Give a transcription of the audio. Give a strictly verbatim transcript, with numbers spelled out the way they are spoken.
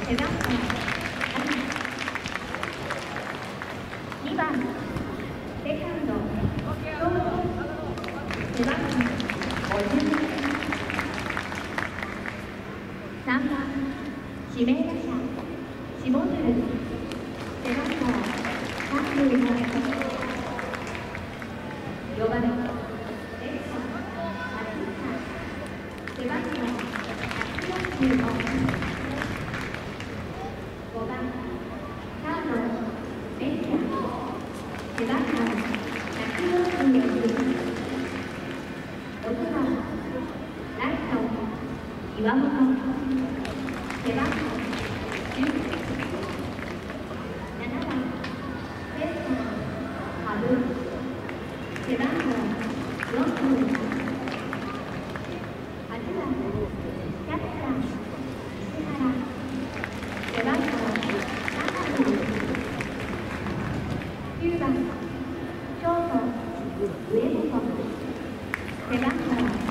背番号にばんセカンドショート背番号ごじゅうさんばん指名打者下鶴背番号さんじゅうごよばんレフト背番号ひゃくよんじゅうごごばんサードレンジャー背番号ひゃくよんじゅうろくろくばんライト岩本背番号じゅうななばんセンター羽生背番号よんじゅうはちばんキャッチャー石原背番号ななじゅうきゅうばんショート上本背番号